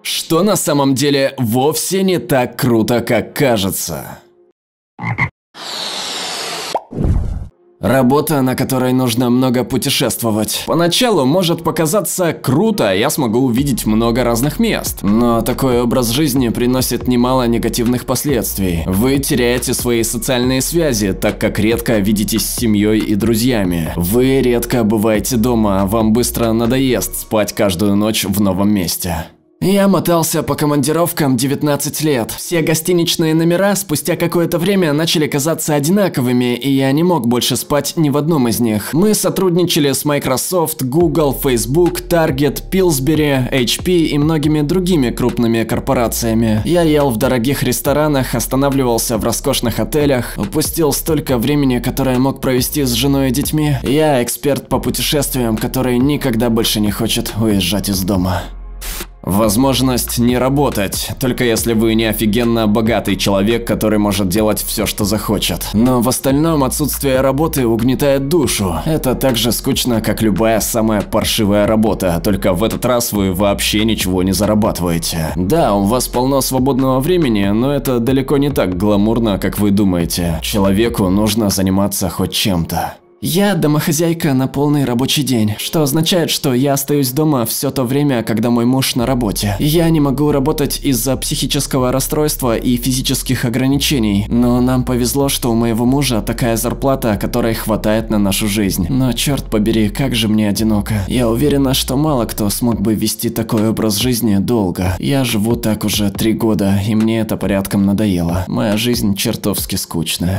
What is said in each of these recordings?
что на самом деле вовсе не так круто, как кажется. Работа, на которой нужно много путешествовать. Поначалу может показаться круто, я смогу увидеть много разных мест. Но такой образ жизни приносит немало негативных последствий. Вы теряете свои социальные связи, так как редко видитесь с семьей и друзьями. Вы редко бываете дома, а вам быстро надоест спать каждую ночь в новом месте. Я мотался по командировкам 19 лет. Все гостиничные номера спустя какое-то время начали казаться одинаковыми, и я не мог больше спать ни в одном из них. Мы сотрудничали с Microsoft, Google, Facebook, Target, Pillsbury, HP и многими другими крупными корпорациями. Я ел в дорогих ресторанах, останавливался в роскошных отелях, упустил столько времени, которое мог провести с женой и детьми. Я эксперт по путешествиям, который никогда больше не хочет уезжать из дома. Возможность не работать, только если вы не офигенно богатый человек, который может делать все, что захочет. Но в остальном отсутствие работы угнетает душу. Это так же скучно, как любая самая паршивая работа, только в этот раз вы вообще ничего не зарабатываете. Да, у вас полно свободного времени, но это далеко не так гламурно, как вы думаете. Человеку нужно заниматься хоть чем-то. Я домохозяйка на полный рабочий день, что означает, что я остаюсь дома все то время, когда мой муж на работе. Я не могу работать из-за психического расстройства и физических ограничений, но нам повезло, что у моего мужа такая зарплата, которой хватает на нашу жизнь. Но черт побери, как же мне одиноко. Я уверена, что мало кто смог бы вести такой образ жизни долго. Я живу так уже 3 года, и мне это порядком надоело. Моя жизнь чертовски скучная.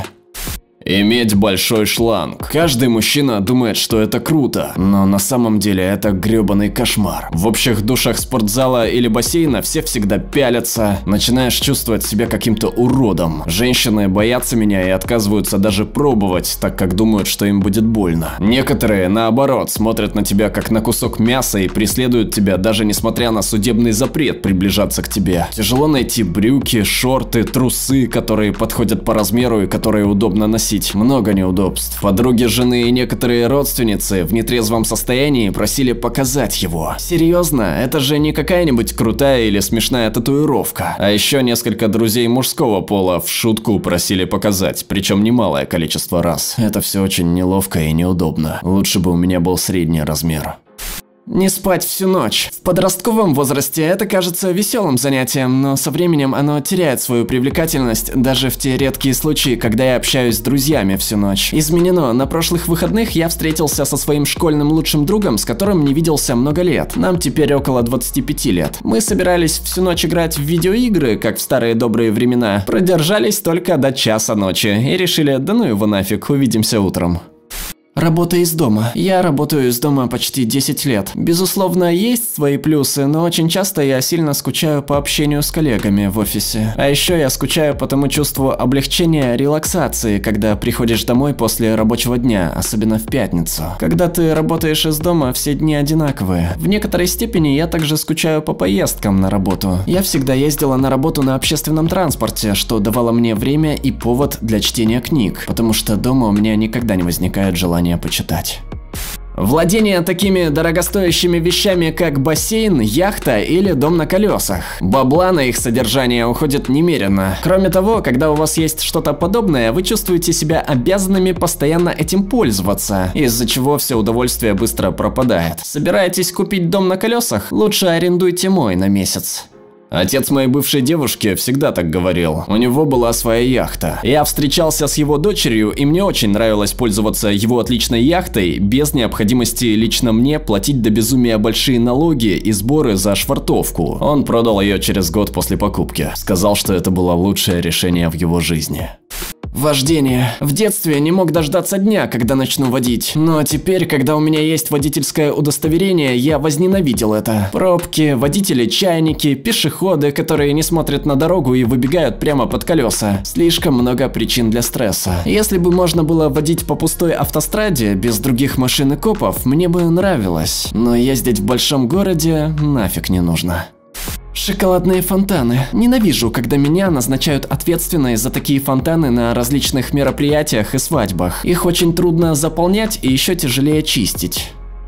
Иметь большой шланг. Каждый мужчина думает, что это круто, но на самом деле это гребаный кошмар. В общих душах спортзала или бассейна все всегда пялятся, начинаешь чувствовать себя каким-то уродом. Женщины боятся меня и отказываются даже пробовать, так как думают, что им будет больно. Некоторые, наоборот, смотрят на тебя как на кусок мяса и преследуют тебя, даже несмотря на судебный запрет приближаться к тебе. Тяжело найти брюки, шорты, трусы, которые подходят по размеру и которые удобно носить. Много неудобств. Подруги жены и некоторые родственницы в нетрезвом состоянии просили показать его. Серьезно, это же не какая-нибудь крутая или смешная татуировка. А еще несколько друзей мужского пола в шутку просили показать, причем немалое количество раз. Это все очень неловко и неудобно. Лучше бы у меня был средний размер. Не спать всю ночь. В подростковом возрасте это кажется веселым занятием, но со временем оно теряет свою привлекательность, даже в те редкие случаи, когда я общаюсь с друзьями всю ночь. Изменено. На прошлых выходных я встретился со своим школьным лучшим другом, с которым не виделся много лет. Нам теперь около 25 лет. Мы собирались всю ночь играть в видеоигры, как в старые добрые времена. Продержались только до часа ночи и решили, да ну его нафиг, увидимся утром. Работа из дома. Я работаю из дома почти 10 лет. Безусловно, есть свои плюсы, но очень часто я сильно скучаю по общению с коллегами в офисе. А еще я скучаю по тому чувству облегчения, релаксации, когда приходишь домой после рабочего дня, особенно в пятницу. Когда ты работаешь из дома, все дни одинаковые. В некоторой степени я также скучаю по поездкам на работу. Я всегда ездила на работу на общественном транспорте, что давало мне время и повод для чтения книг, потому что дома у меня никогда не возникает желания почитать. Владение такими дорогостоящими вещами, как бассейн, яхта или дом на колесах. Бабла на их содержание уходит немерено. Кроме того, когда у вас есть что-то подобное, вы чувствуете себя обязанными постоянно этим пользоваться, из-за чего все удовольствие быстро пропадает. Собираетесь купить дом на колесах? Лучше арендуйте мой на месяц. Отец моей бывшей девушки всегда так говорил. У него была своя яхта. Я встречался с его дочерью, и мне очень нравилось пользоваться его отличной яхтой без необходимости лично мне платить до безумия большие налоги и сборы за швартовку. Он продал ее через год после покупки. Сказал, что это было лучшее решение в его жизни. Вождение. В детстве не мог дождаться дня, когда начну водить. Но теперь, когда у меня есть водительское удостоверение, я возненавидел это. Пробки, водители-чайники, пешеходы, которые не смотрят на дорогу и выбегают прямо под колеса. Слишком много причин для стресса. Если бы можно было водить по пустой автостраде, без других машин и копов, мне бы нравилось. Но ездить в большом городе нафиг не нужно. Шоколадные фонтаны. Ненавижу, когда меня назначают ответственной за такие фонтаны на различных мероприятиях и свадьбах. Их очень трудно заполнять и еще тяжелее чистить.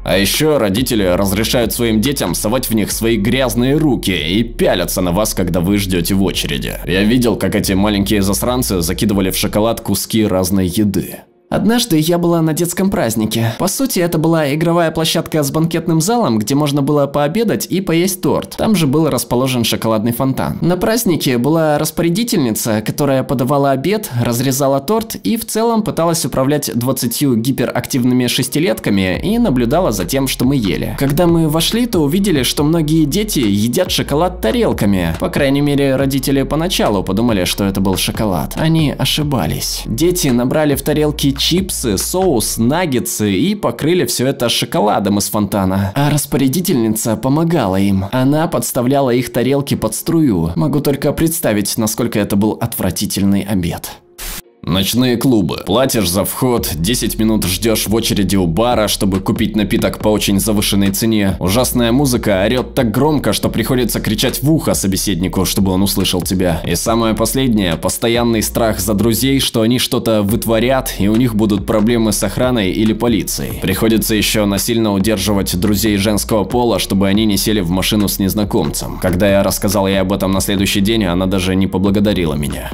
А еще родители разрешают своим детям совать в них свои грязные руки и пялятся на вас, когда вы ждете в очереди. Я видел, как эти маленькие засранцы закидывали в шоколад куски разной еды. Однажды я была на детском празднике. По сути, это была игровая площадка с банкетным залом, где можно было пообедать и поесть торт. Там же был расположен шоколадный фонтан. На празднике была распорядительница, которая подавала обед, разрезала торт и в целом пыталась управлять 20 гиперактивными шестилетками и наблюдала за тем, что мы ели. Когда мы вошли, то увидели, что многие дети едят шоколад тарелками. По крайней мере, родители поначалу подумали, что это был шоколад. Они ошибались. Дети набрали в тарелки чипсы, соус, наггетсы и покрыли все это шоколадом из фонтана. А распорядительница помогала им. Она подставляла их тарелки под струю. Могу только представить, насколько это был отвратительный обед. Ночные клубы. Платишь за вход, 10 минут ждешь в очереди у бара, чтобы купить напиток по очень завышенной цене. Ужасная музыка орет так громко, что приходится кричать в ухо собеседнику, чтобы он услышал тебя. И самое последнее, постоянный страх за друзей, что они что-то вытворят и у них будут проблемы с охраной или полицией. Приходится еще насильно удерживать друзей женского пола, чтобы они не сели в машину с незнакомцем. Когда я рассказал ей об этом на следующий день, она даже не поблагодарила меня.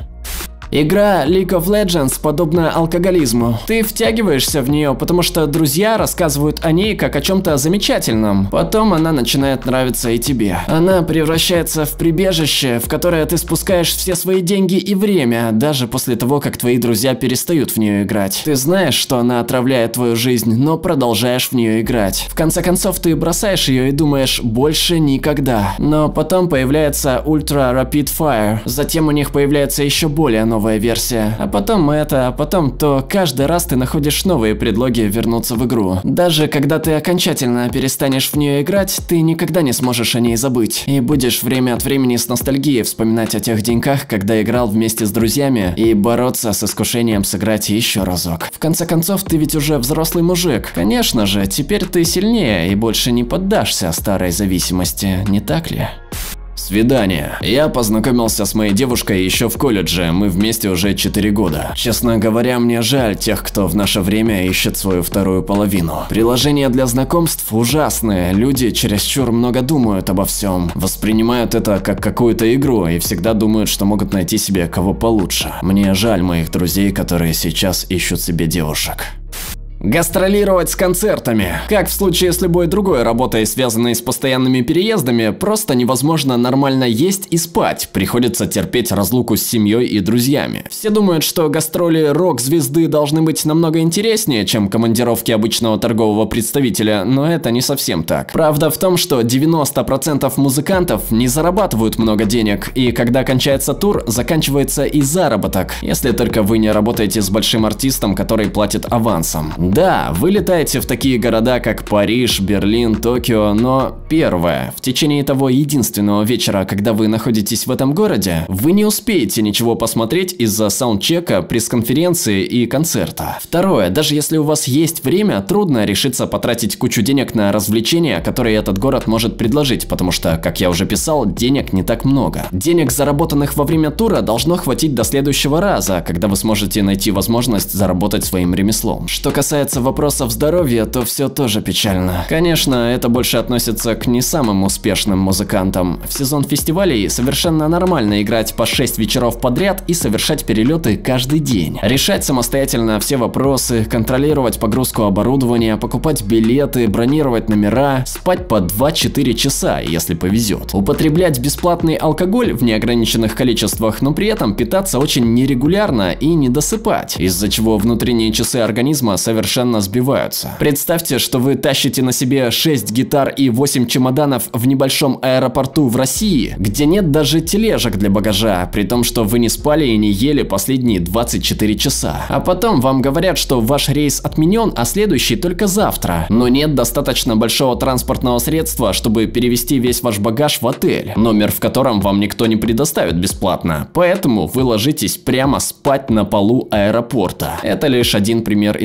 Игра League of Legends подобна алкоголизму. Ты втягиваешься в нее, потому что друзья рассказывают о ней как о чем-то замечательном. Потом она начинает нравиться и тебе. Она превращается в прибежище, в которое ты спускаешь все свои деньги и время, даже после того, как твои друзья перестают в нее играть. Ты знаешь, что она отравляет твою жизнь, но продолжаешь в нее играть. В конце концов, ты бросаешь ее и думаешь, больше никогда. Но потом появляется Ultra Rapid Fire. Затем у них появляется еще более новая версия. А потом это, а потом то. Каждый раз ты находишь новые предлоги вернуться в игру. Даже когда ты окончательно перестанешь в нее играть, ты никогда не сможешь о ней забыть. И будешь время от времени с ностальгией вспоминать о тех деньках, когда играл вместе с друзьями, и бороться с искушением сыграть еще разок. В конце концов, ты ведь уже взрослый мужик. Конечно же, теперь ты сильнее и больше не поддашься старой зависимости, не так ли? Свидание. Я познакомился с моей девушкой еще в колледже, мы вместе уже 4 года. Честно говоря, мне жаль тех, кто в наше время ищет свою вторую половину. Приложения для знакомств ужасные, люди чересчур много думают обо всем, воспринимают это как какую-то игру и всегда думают, что могут найти себе кого получше. Мне жаль моих друзей, которые сейчас ищут себе девушек. Гастролировать с концертами. Как в случае с любой другой работой, связанной с постоянными переездами, просто невозможно нормально есть и спать. Приходится терпеть разлуку с семьей и друзьями. Все думают, что гастроли рок-звезды должны быть намного интереснее, чем командировки обычного торгового представителя, но это не совсем так. Правда в том, что 90% музыкантов не зарабатывают много денег, и когда кончается тур, заканчивается и заработок, если только вы не работаете с большим артистом, который платит авансом. Да, вы летаете в такие города, как Париж, Берлин, Токио, но первое, в течение того единственного вечера, когда вы находитесь в этом городе, вы не успеете ничего посмотреть из-за саундчека, пресс-конференции и концерта. Второе, даже если у вас есть время, трудно решиться потратить кучу денег на развлечения, которые этот город может предложить, потому что, как я уже писал, денег не так много. Денег, заработанных во время тура, должно хватить до следующего раза, когда вы сможете найти возможность заработать своим ремеслом. Что касается вопросов здоровья, то все тоже печально. Конечно, это больше относится к не самым успешным музыкантам. В сезон фестивалей совершенно нормально играть по 6 вечеров подряд и совершать перелеты каждый день. Решать самостоятельно все вопросы, контролировать погрузку оборудования, покупать билеты, бронировать номера, спать по 2-4 часа, если повезет. Употреблять бесплатный алкоголь в неограниченных количествах, но при этом питаться очень нерегулярно и не досыпать, из-за чего внутренние часы организма совершенно сбиваются. Представьте, что вы тащите на себе 6 гитар и 8 чемоданов в небольшом аэропорту в России, где нет даже тележек для багажа, при том, что вы не спали и не ели последние 24 часа. А потом вам говорят, что ваш рейс отменен, а следующий только завтра. Но нет достаточно большого транспортного средства, чтобы перевезти весь ваш багаж в отель, номер в котором вам никто не предоставит бесплатно. Поэтому вы ложитесь прямо спать на полу аэропорта. Это лишь один пример из многих.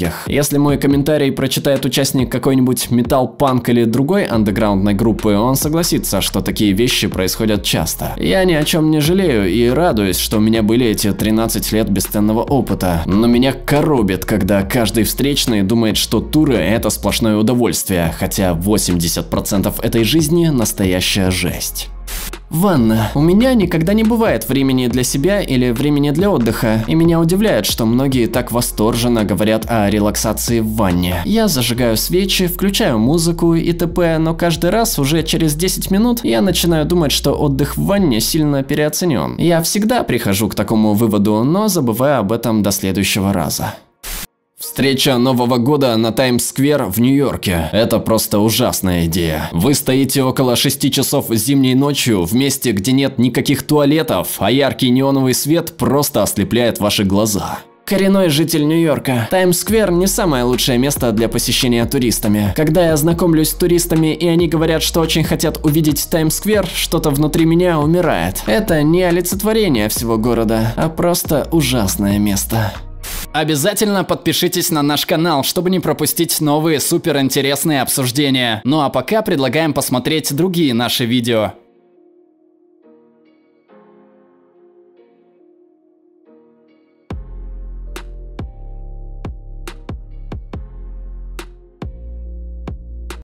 отдых. Если мой комментарий прочитает участник какой-нибудь метал-панк или другой андеграундной группы, он согласится, что такие вещи происходят часто. Я ни о чем не жалею и радуюсь, что у меня были эти 13 лет бесценного опыта. Но меня коробит, когда каждый встречный думает, что туры – это сплошное удовольствие, хотя 80% этой жизни – настоящая жесть. Ванна. У меня никогда не бывает времени для себя или времени для отдыха, и меня удивляет, что многие так восторженно говорят о релаксации в ванне. Я зажигаю свечи, включаю музыку и т.п., но каждый раз уже через 10 минут я начинаю думать, что отдых в ванне сильно переоценен. Я всегда прихожу к такому выводу, но забываю об этом до следующего раза. Встреча Нового года на Таймс-сквер в Нью-Йорке. Это просто ужасная идея. Вы стоите около 6 часов зимней ночью в месте, где нет никаких туалетов, а яркий неоновый свет просто ослепляет ваши глаза. Коренной житель Нью-Йорка. Таймс-сквер не самое лучшее место для посещения туристами. Когда я знакомлюсь с туристами и они говорят, что очень хотят увидеть Таймс-сквер, что-то внутри меня умирает. Это не олицетворение всего города, а просто ужасное место. Обязательно подпишитесь на наш канал, чтобы не пропустить новые суперинтересные обсуждения. Ну а пока предлагаем посмотреть другие наши видео.